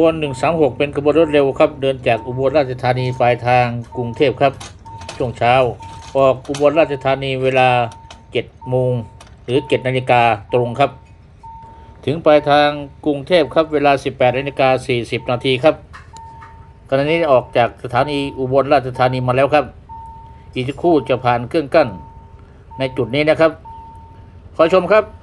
วน136เป็นขบวนรถเร็วครับเดินจากอุบลราชธานีปลายทางกรุงเทพครับช่วงเช้าออกอุบลราชธานีเวลา7 โมงหรือ7 นาฬิกาตรงครับถึงปลายทางกรุงเทพครับเวลา18 นาฬิกา 40 นาทีครับขณะนี้ออกจากสถานีอุบลราชธานีมาแล้วครับอีกสักครู่จะผ่านเครื่องกั้นในจุดนี้นะครับขอชมครับ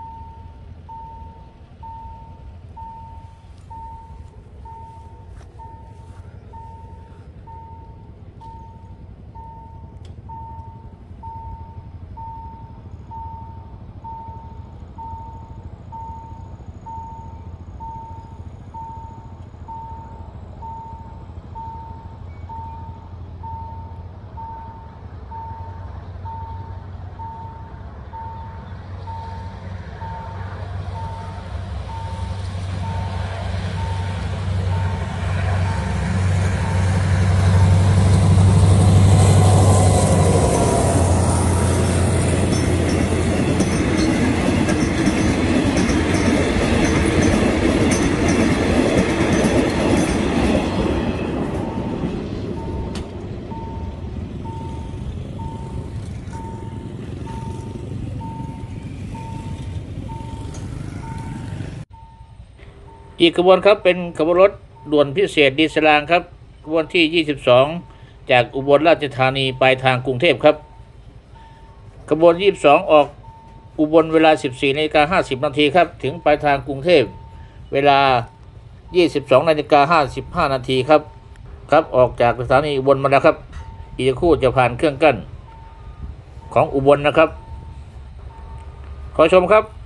อีกขบวนครับเป็นขบวนรถด่วนพิเศษดีสลางครับขบวนที่22จากอุบลราชธานีปลายทางกรุงเทพครับขบวน22ออกอุบลเวลา14 นาฬิกา 50 นาทีครับถึงปลายทางกรุงเทพเวลา22 นาฬิกา 55 นาทีครับออกจากสถานีอุบลมาแล้วครับอีกครู่จะผ่านเครื่องกั้นของอุบลนะครับขอชมครับ